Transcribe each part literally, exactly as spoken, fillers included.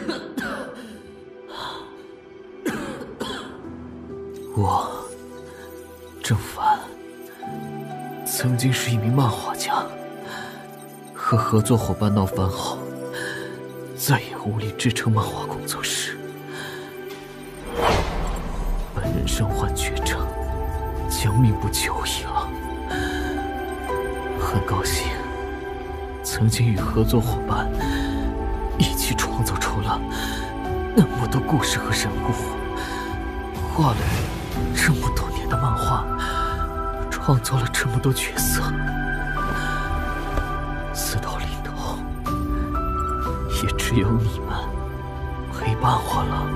我郑凡曾经是一名漫画家，和合作伙伴闹翻后，再也无力支撑漫画工作室。本人身患绝症，将命不久矣了。很高兴曾经与合作伙伴一起创作出了那么多故事和人物，画了这么多年的漫画，创作了这么多角色，死到临头，也只有你们陪伴我了。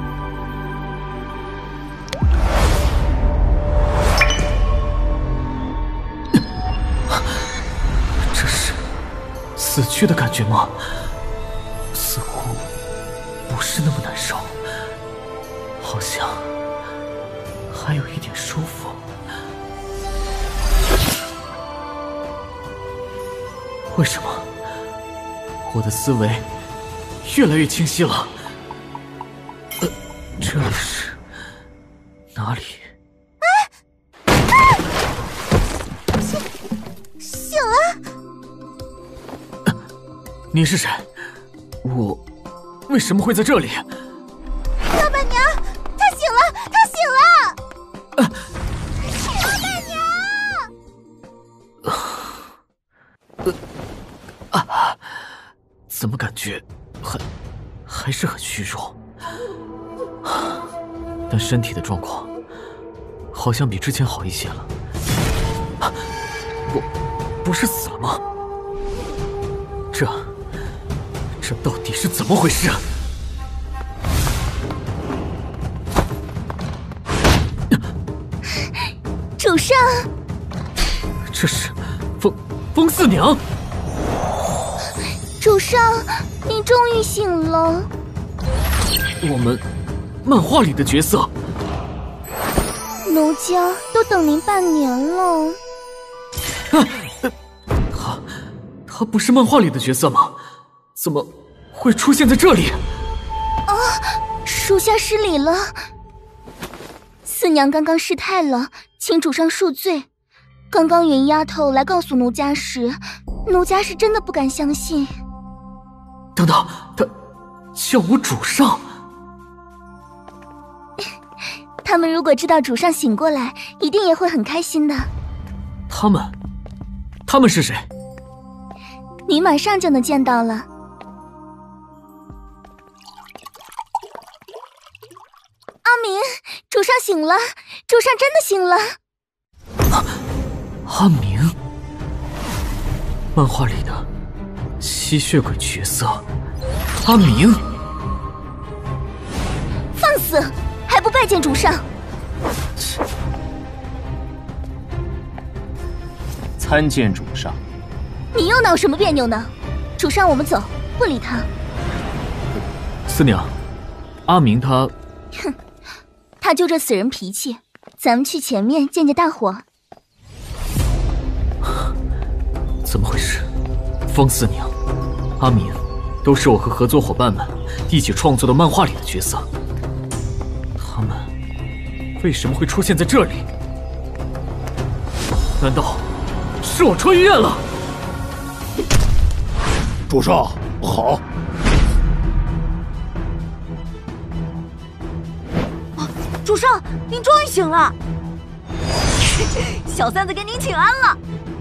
这是死去的感觉吗？似乎不是那么难受，好像还有一点舒服。为什么我的思维越来越清晰了？呃，这里是哪里？ 哎！哎！醒醒了！ 呃，你是谁？我为什么会在这里？ 老板娘，她醒了，她醒了！ 呃、 老板娘！ 呃啊，怎么感觉很还是很虚弱？但身体的状况好像比之前好一些了。啊，我不是死了吗？这这到底是怎么回事啊？ 主上， 这是风风四娘。 主上，您终于醒了。 我们漫画里的角色， 奴家都等您半年了。 啊，呃、他他不是漫画里的角色吗？怎么会出现在这里？ 啊，属下失礼了。四娘刚刚失态了，请主上恕罪。刚刚云丫头来告诉奴家时，奴家是真的不敢相信。 等等，他叫我主上。 他们如果知道主上醒过来，一定也会很开心的。 他们，他们是谁？ 你马上就能见到了。阿明，主上醒了，主上真的醒了。 啊，阿明，漫画里的吸血鬼角色，阿明。 放肆！还不拜见主上？ 参见主上。 你又闹什么别扭呢？主上，我们走，不理他。 四娘，阿明他…… 哼，他就这死人脾气。咱们去前面见见大伙。 怎么回事？风四娘、阿明，都是我和合作伙伴们一起创作的漫画里的角色。他们为什么会出现在这里？难道是我穿越了？ 主上好。 啊，主上，您终于醒了。小三子给您请安了。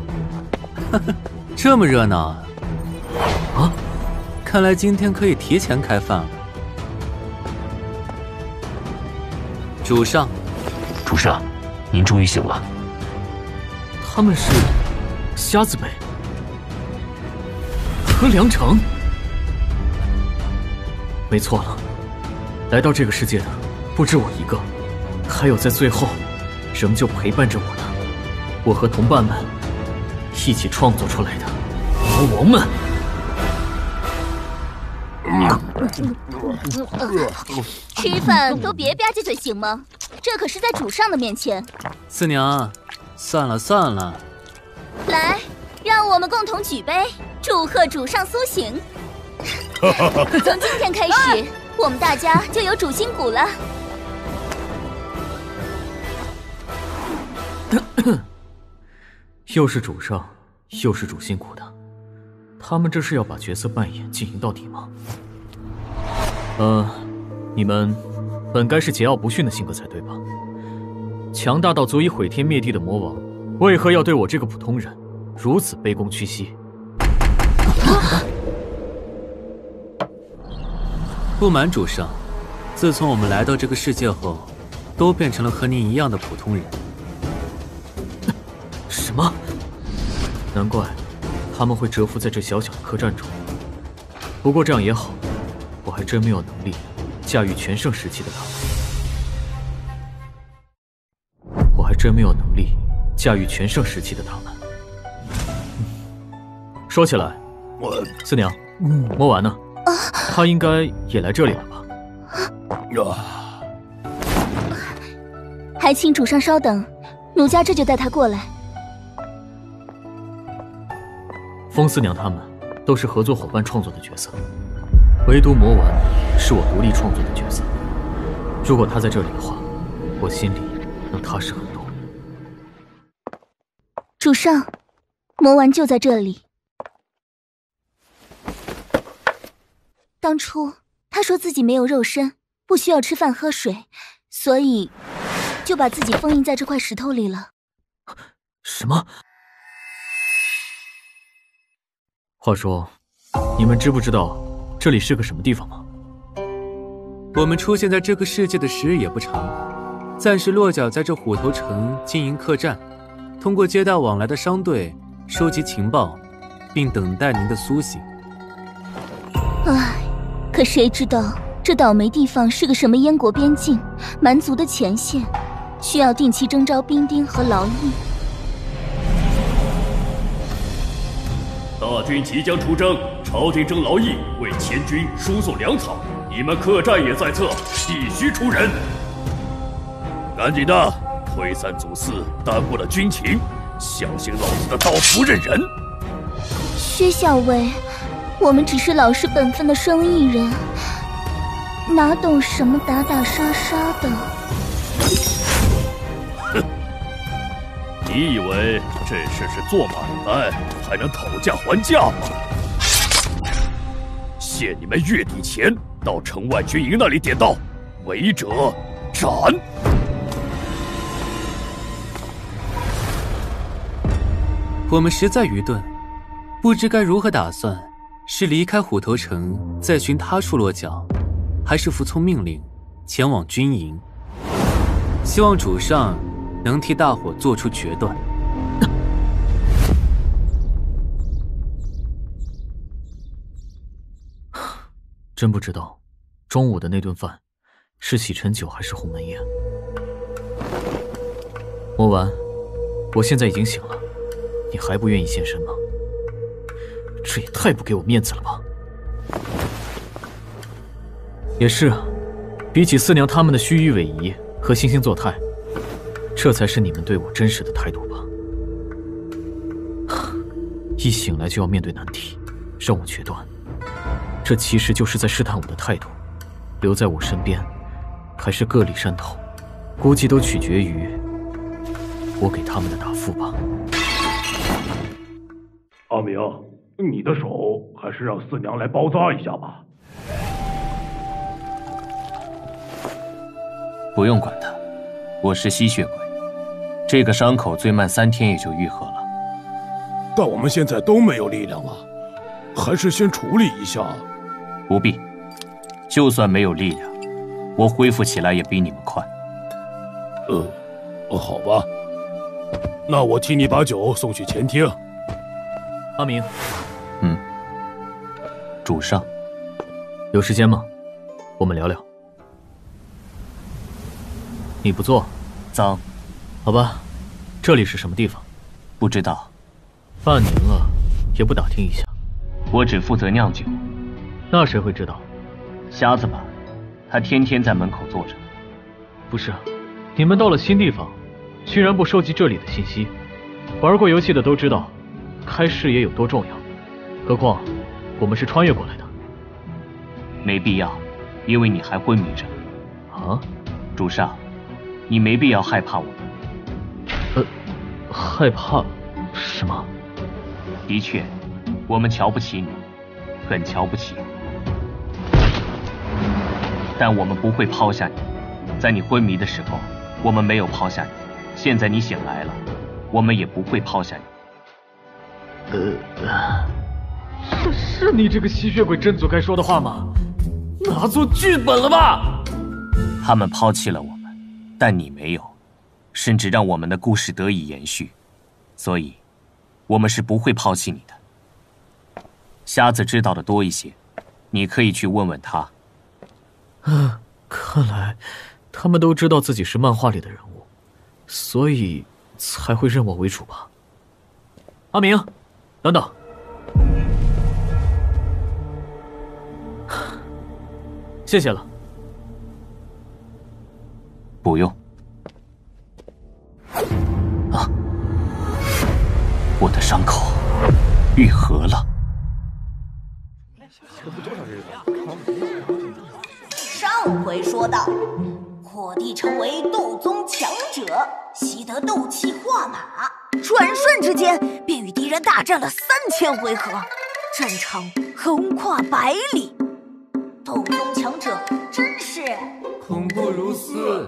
这么热闹啊！ 啊， 看来今天可以提前开饭了。主上， 主上，您终于醒了。 他们是瞎子辈和梁成。没错了，来到这个世界的不止我一个，还有在最后仍旧陪伴着我的我和同伴们一起创作出来的魔王们。 吃饭都别吧唧嘴行吗？这可是在主上的面前。 四娘，算了算了。 来，让我们共同举杯，祝贺主上苏醒。从今天开始， 我们大家就有主心骨了。 又是主上，又是主心骨的，他们这是要把角色扮演进行到底吗？呃，你们本该是桀骜不驯的性格才对吧？强大到足以毁天灭地的魔王，为何要对我这个普通人如此卑躬屈膝？ 不瞒主上，自从我们来到这个世界后，都变成了和您一样的普通人。 什么？难怪他们会蛰伏在这小小的客栈中。不过这样也好，我还真没有能力驾驭全盛时期的他们。我还真没有能力驾驭全盛时期的他们。说起来， 我四娘，魔丸呢？他应该也来这里了吧？ 啊， 还请主上稍等，奴家这就带他过来。 风四娘他们都是合作伙伴创作的角色，唯独魔丸是我独立创作的角色。如果他在这里的话，我心里能踏实很多。 主上，魔丸就在这里。当初他说自己没有肉身，不需要吃饭喝水，所以就把自己封印在这块石头里了。 什么？话说，你们知不知道这里是个什么地方吗？ 我们出现在这个世界的时日也不长，暂时落脚在这虎头城经营客栈，通过接待往来的商队收集情报，并等待您的苏醒。 唉，可谁知道这倒霉地方是个什么燕国边境，蛮族的前线，需要定期征召兵丁和劳役。 大军即将出征，朝廷征劳役，为前军输送粮草。你们客栈也在侧，必须出人。赶紧的，推三阻四，耽误了军情，小心老子的刀斧刃人。 薛校尉，我们只是老实本分的生意人，哪懂什么打打杀杀的。 哼，你以为这事是做买卖还能讨价还价吗？限你们月底前到城外军营那里点到，违者斩。 我们实在愚钝，不知该如何打算，是离开虎头城再寻他处落脚，还是服从命令前往军营。希望主上能替大伙做出决断。 真不知道中午的那顿饭是洗尘酒还是鸿门宴。魔丸，我现在已经醒了，你还不愿意现身吗？这也太不给我面子了吧。也是啊，比起四娘他们的虚与委蛇和惺惺作态，这才是你们对我真实的态度吧。一醒来就要面对难题，让我决断，这其实就是在试探我的态度。留在我身边，还是各立山头，估计都取决于我给他们的答复吧。 阿明，你的手还是让四娘来包扎一下吧。 不用管他，我是吸血鬼，这个伤口最慢三天也就愈合了。 但我们现在都没有力量了，还是先处理一下。 不必，就算没有力量，我恢复起来也比你们快。 呃，好吧，那我替你把酒送去前厅。 阿明， 嗯，主上， 有时间吗？我们聊聊。你不做， 脏， 好吧。这里是什么地方？ 不知道。 半年了，也不打听一下。 我只负责酿酒。 那谁会知道？ 瞎子吧，他天天在门口坐着。 不是，你们到了新地方，居然不收集这里的信息。玩过游戏的都知道，开视野有多重要。何况，我们是穿越过来的。 没必要， 因为你还昏迷着。 啊， 主上，你没必要害怕我们。 呃，害怕什么？ 的确，我们瞧不起你，很瞧不起。但我们不会抛下你，在你昏迷的时候，我们没有抛下你。现在你醒来了，我们也不会抛下你。 呃，是是你这个吸血鬼真祖该说的话吗？拿做剧本了吧？ 他们抛弃了我们，但你没有，甚至让我们的故事得以延续，所以，我们是不会抛弃你的。瞎子知道的多一些，你可以去问问他。 啊，看来他们都知道自己是漫画里的人物，所以才会认我为主吧。阿明，等等。谢谢了。 不用。啊，我的伤口愈合了。 上回说到，霍帝成为斗宗强者，习得斗气化马，转瞬之间便与敌人大战了三千回合，战场横跨百里。斗宗强者真是恐怖如斯。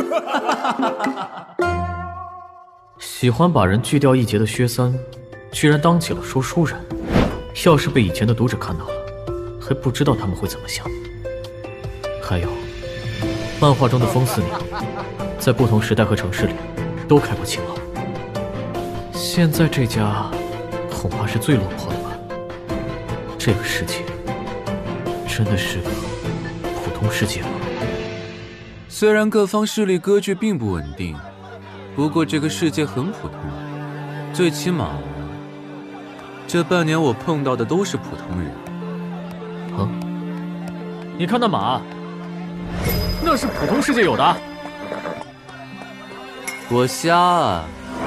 喜欢把人锯掉一截的薛三，居然当起了说书人。要是被以前的读者看到了，还不知道他们会怎么想。还有，漫画中的风四娘，在不同时代和城市里都开过青楼。现在这家恐怕是最落魄的吧。这个世界真的是个普通世界吗？ 虽然各方势力割据并不稳定，不过这个世界很普通，最起码这半年我碰到的都是普通人。 啊？你看那马，那是普通世界有的。 我瞎啊！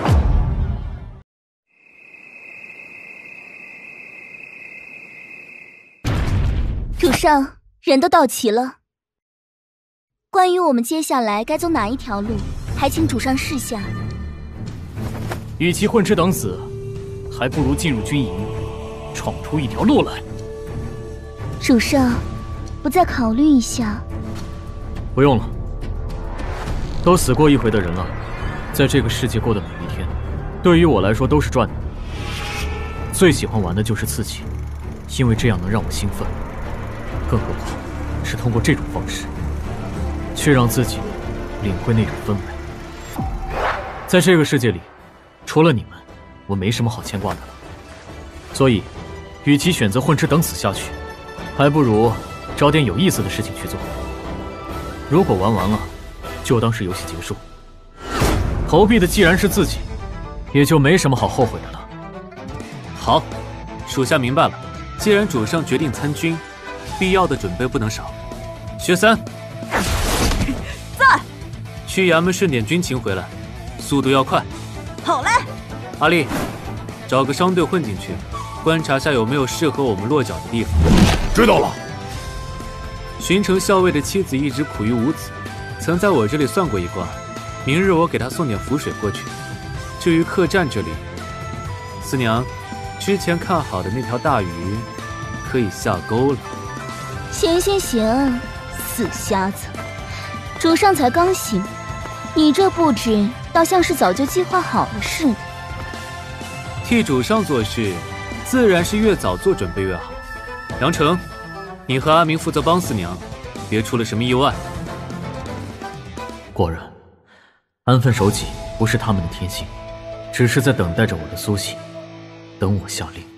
主上，人都到齐了。关于我们接下来该走哪一条路，还请主上示下。 与其混吃等死，还不如进入军营，闯出一条路来。 主上，不再考虑一下？ 不用了，都死过一回的人了，在这个世界过的每一天，对于我来说都是赚的。最喜欢玩的就是刺激，因为这样能让我兴奋。更何况是通过这种方式，去让自己领会那种氛围。在这个世界里，除了你们，我没什么好牵挂的了。所以，与其选择混吃等死下去，还不如找点有意思的事情去做。如果玩完了，就当是游戏结束。投币的既然是自己，也就没什么好后悔的了。 好，属下明白了。既然主上决定参军，必要的准备不能少。薛三， 在。 去衙门顺点军情回来，速度要快。 好嘞。 阿丽，找个商队混进去，观察下有没有适合我们落脚的地方。 知道了。 巡城校尉的妻子一直苦于无子，曾在我这里算过一卦，明日我给她送点符水过去。至于客栈这里，四娘，之前看好的那条大鱼可以下钩了。 行行行，死瞎子，主上才刚醒，你这布置倒像是早就计划好了似的。 替主上做事，自然是越早做准备越好。杨成，你和阿明负责帮四娘，别出了什么意外。 果然，安分守己不是他们的天性，只是在等待着我的苏醒，等我下令。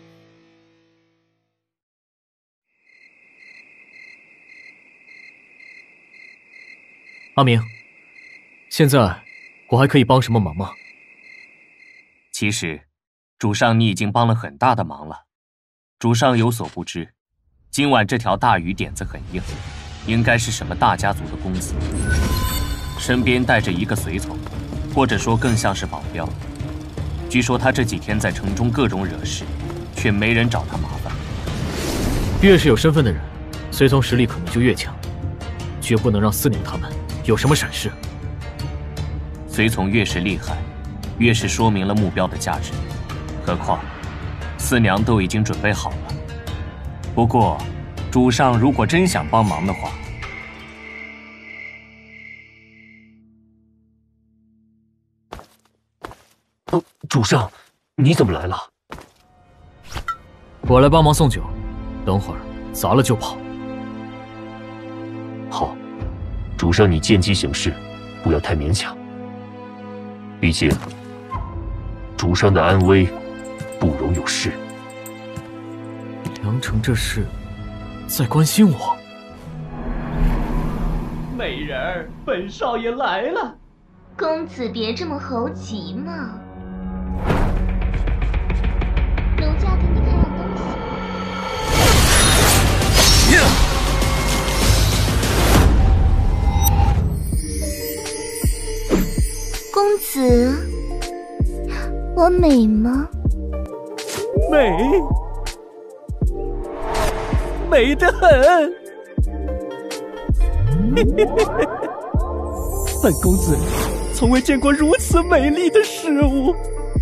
阿明，现在我还可以帮什么忙吗？ 其实，主上你已经帮了很大的忙了。主上有所不知，今晚这条大鱼点子很硬，应该是什么大家族的公子，身边带着一个随从，或者说更像是保镖。据说他这几天在城中各种惹事，却没人找他麻烦。 越是有身份的人， 随从实力可能就越强，绝不能让四娘他们有什么闪失。 随从越是厉害，越是说明了目标的价值。何况，四娘都已经准备好了。不过，主上如果真想帮忙的话， 哦，主上，你怎么来了？ 我来帮忙送酒，等会儿砸了就跑。 好，主上你见机行事，不要太勉强。毕竟，主上的安危不容有失。 梁城这是在关心我。 美人儿，本少爷来了。 公子别这么猴急嘛。奴家给你看样东西。公子，我美吗？ 美，美得很。本公子从未见过如此美丽的事物。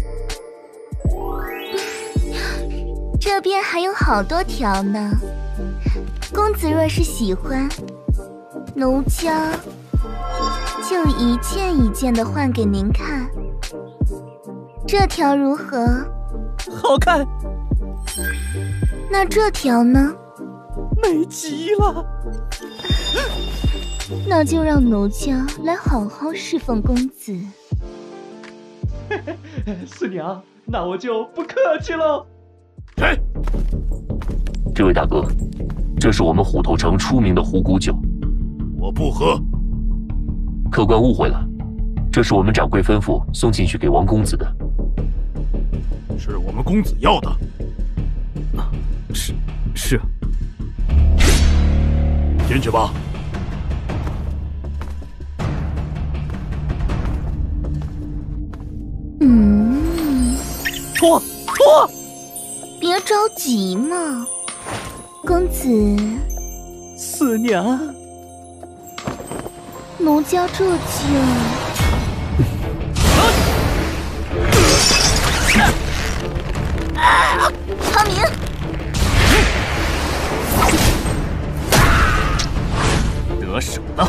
这边还有好多条呢，公子若是喜欢，奴家就一件一件的换给您看。这条如何？ 好看。 那这条呢？ 美极了。 那就让奴家来好好侍奉公子。 四娘，那我就不客气喽。 哎， 这位大哥，这是我们虎头城出名的虎骨酒。 我不喝。 客官误会了，这是我们掌柜吩咐送进去给王公子的。 是我们公子要的。 啊，是是。 进去吧。 嗯， 脱脱， 别着急嘛，公子。 四娘， 奴家这就。阿明， 得手了。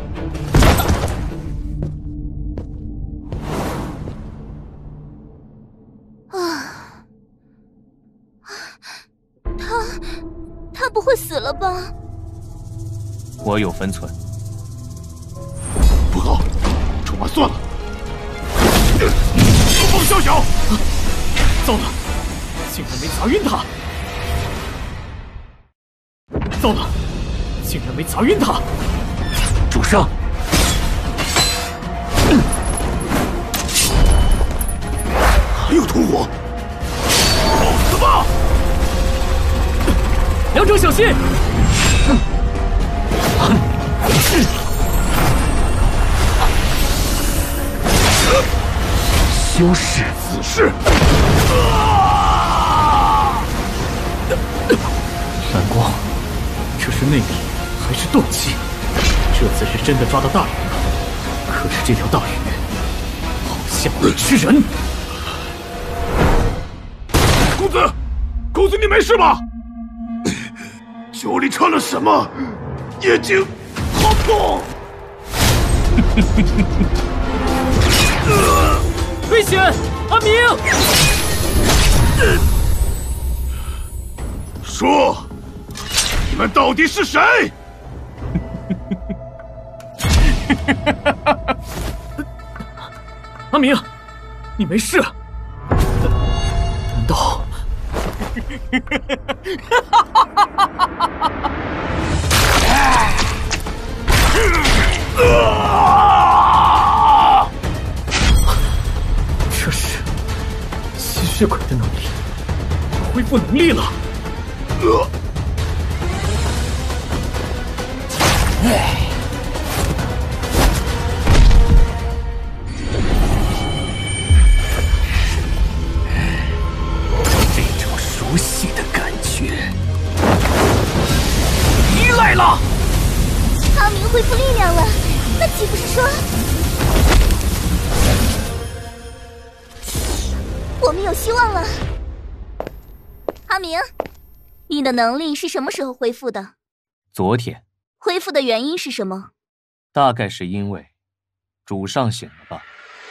他不会死了吧？ 我有分寸。 不好，出马算了。冲锋宵小， 糟了，竟然没砸晕他！糟了，竟然没砸晕他！ 主上， 还有同伙，找死吧！ 两者小心！ 休士， 死士！ 蓝光，这是内力还是斗气？这次是真的抓到大鱼了，可是这条大鱼好像会吃人。 公子，公子你没事吧？酒里掺了什么？眼睛好痛！ 危险！阿明， 说，你们到底是谁？ 阿明，你没事？难道？这是吸血鬼的能力，恢复能力了。唉。 这种熟悉的感觉，你来。 阿明恢复力量了，那岂不是说我们有希望了？阿明，你的能力是什么时候恢复的？ 昨天。 恢复的原因是什么？ 大概是因为主上醒了吧。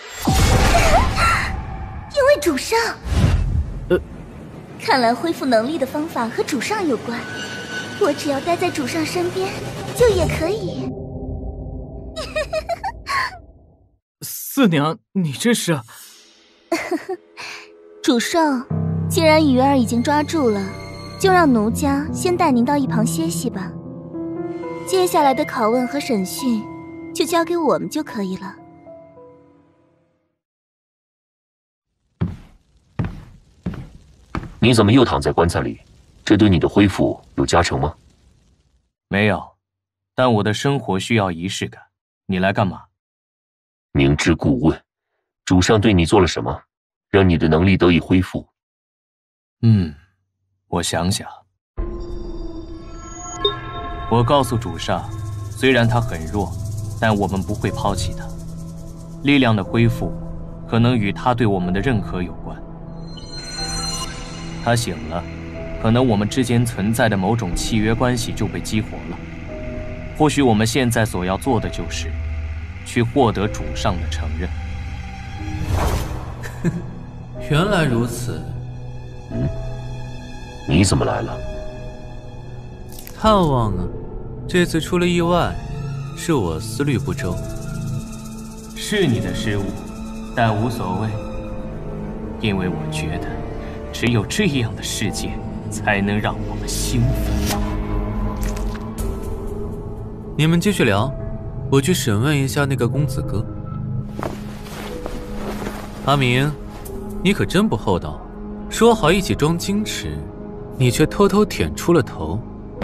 因为主上。 呃， 看来恢复能力的方法和主上有关。我只要待在主上身边，就也可以。 四娘，你这是…… 主上，既然鱼儿已经抓住了，就让奴家先带您到一旁歇息吧。接下来的拷问和审讯，就交给我们就可以了。 你怎么又躺在棺材里？这对你的恢复有加成吗？ 没有，但我的生活需要仪式感。你来干嘛？ 明知故问，主上对你做了什么，让你的能力得以恢复？ 嗯，我想想。我告诉主上，虽然他很弱，但我们不会抛弃他。力量的恢复，可能与他对我们的认可有关。他醒了，可能我们之间存在的某种契约关系就被激活了。或许我们现在所要做的就是，去获得主上的承认。 原来如此。 嗯，你怎么来了？ 探望啊。这次出了意外，是我思虑不周。 是你的失误，但无所谓，因为我觉得，只有这样的世界，才能让我们兴奋。 你们继续聊，我去审问一下那个公子哥。阿明，你可真不厚道，说好一起装矜持，你却偷偷舔出了头。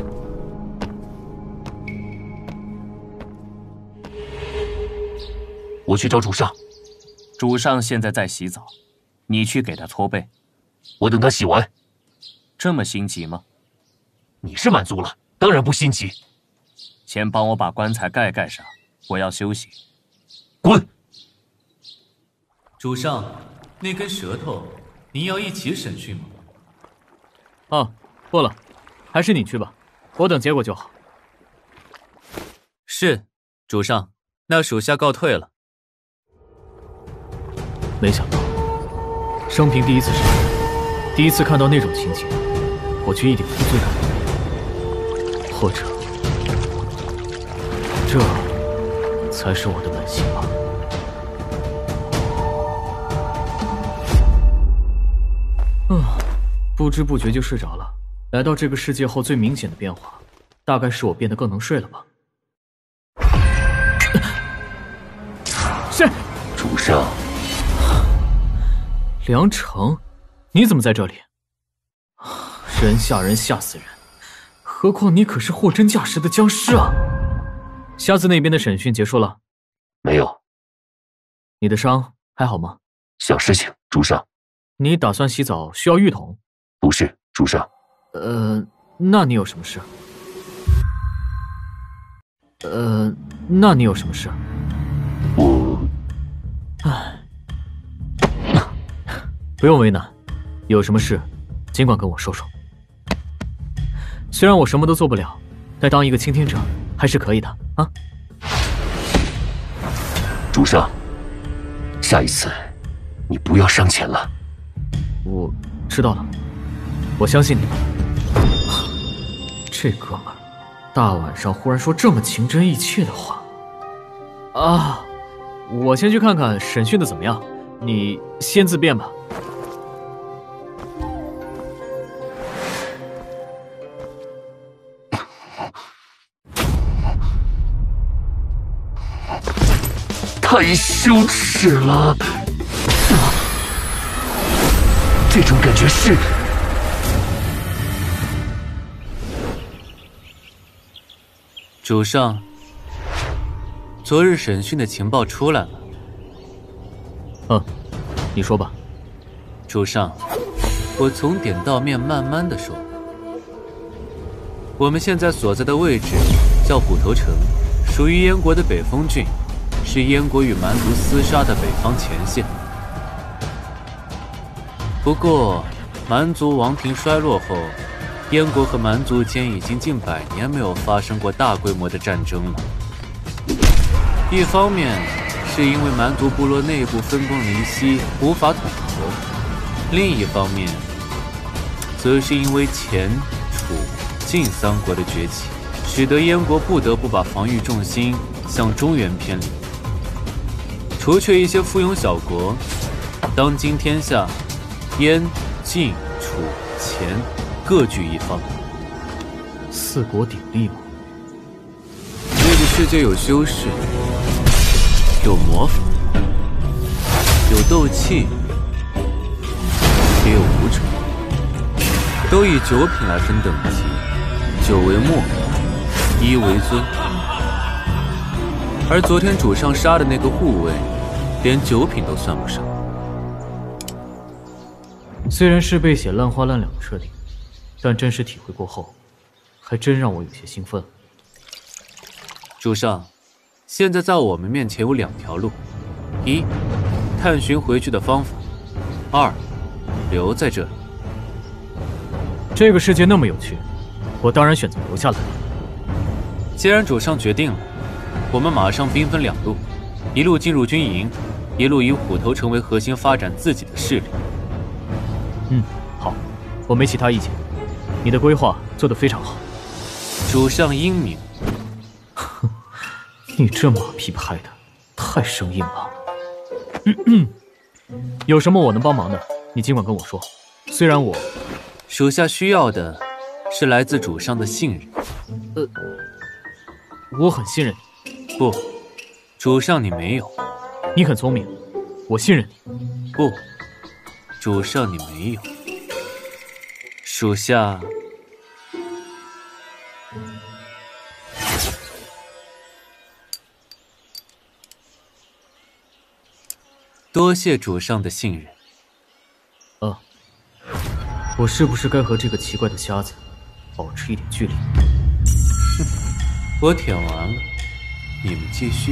我去找主上。 主上现在在洗澡，你去给他搓背。 我等他洗完。 这么心急吗？ 你是满足了，当然不心急。 先帮我把棺材盖盖上，我要休息。 滚！ 主上，那根舌头，您要一起审讯吗？ 哦，不了，还是你去吧，我等结果就好。 是，主上，那属下告退了。 没想到，生平第一次杀人，第一次看到那种情景，我却一点负罪感都没有。或者，这才是我的本性吧。嗯，不知不觉就睡着了。来到这个世界后，最明显的变化，大概是我变得更能睡了吧。是， 主上。 梁成，你怎么在这里？人吓人，吓死人！何况你可是货真价实的僵尸啊！瞎子那边的审讯结束了？ 没有。 你的伤还好吗？ 小事情，主上。 你打算洗澡需要浴桶？ 不是，主上。 呃，那你有什么事？呃，那你有什么事？ 我…… 唉。不用为难，有什么事尽管跟我说说。虽然我什么都做不了，但当一个倾听者还是可以的啊。 主上，下一次你不要伤钱了。 我知道了，我相信你们。这哥们儿，大晚上忽然说这么情真意切的话啊！我先去看看审讯的怎么样，你先自便吧。 太羞耻了！这种感觉是…… 主上，昨日审讯的情报出来了。 嗯，你说吧。 主上，我从点到面，慢慢的说。我们现在所在的位置叫虎头城， 属于燕国的北风郡，是燕国与蛮族厮杀的北方前线。不过，蛮族王庭衰落后，燕国和蛮族间已经近百年没有发生过大规模的战争了。一方面是因为蛮族部落内部分崩离析，无法统合；另一方面，则是因为前、楚、晋三国的崛起，使得燕国不得不把防御重心向中原偏离。除却一些附庸小国，当今天下，燕、晋、楚、前各据一方， 四国鼎立吗？ 这个世界有修士，有魔法，有斗气，也有武者，都以九品来分等级，九为末，一为尊。而昨天主上杀的那个护卫，连九品都算不上。 虽然是被写烂花烂两的设定，但真实体会过后，还真让我有些兴奋。 主上，现在在我们面前有两条路：一，探寻回去的方法；二，留在这里。 这个世界那么有趣，我当然选择留下来。 既然主上决定了，我们马上兵分两路，一路进入军营，一路以虎头城为核心发展自己的势力。 嗯，好，我没其他意见。你的规划做得非常好。 主上英明。 哼，你这马屁拍的太生硬了。嗯嗯，有什么我能帮忙的，你尽管跟我说。虽然我， 属下需要的是来自主上的信任。 呃，我很信任你。不，主上你没有。 你很聪明，我信任你。 不。主上，你没有。属下多谢主上的信任。 啊，我是不是该和这个奇怪的瞎子保持一点距离？ 哼，我舔完了，你们继续。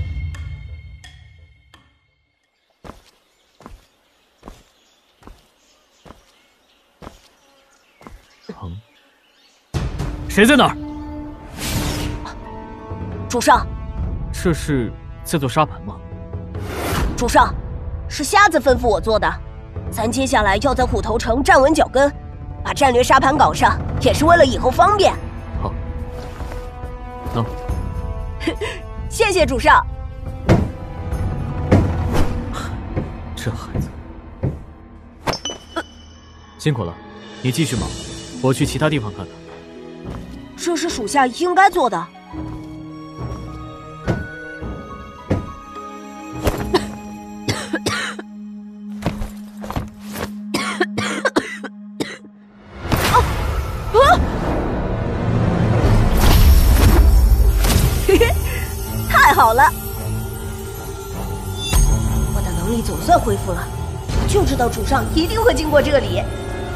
谁在那儿？ 主上， 这是在做沙盘吗？ 主上，是瞎子吩咐我做的。咱接下来要在虎头城站稳脚跟，把战略沙盘搞上，也是为了以后方便。 好，喏， 谢谢主上。 这孩子，呃、辛苦了，你继续忙，我去其他地方看看。 这是属下应该做的。啊啊！嘿嘿，太好了！我的能力总算恢复了，我就知道主上一定会经过这里。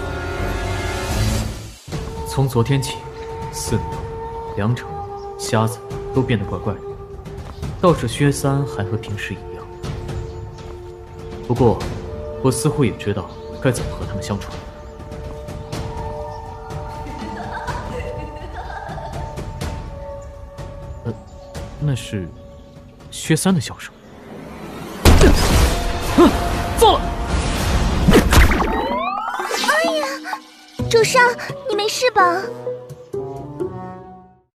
从昨天起。四娘、梁城、瞎子都变得怪怪的，倒是薛三还和平时一样。不过，我似乎也知道该怎么和他们相处。呃，那是薛三的笑声。啊，糟了！ 哎呀，主上，你没事吧？